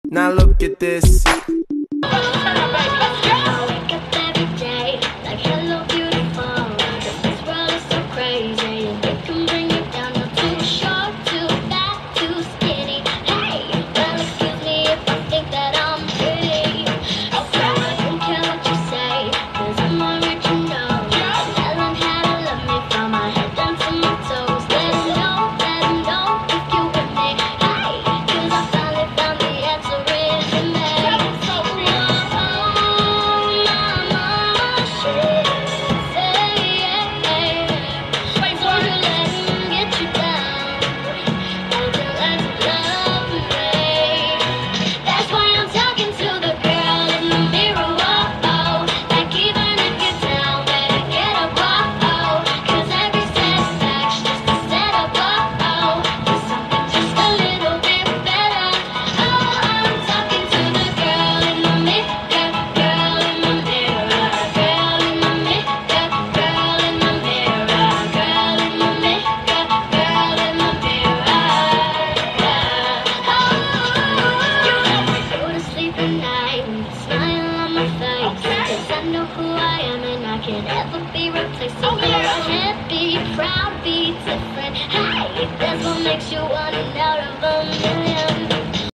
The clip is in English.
Now look at this. Smile on my face, 'cause I know who I am and I can't ever be replaced.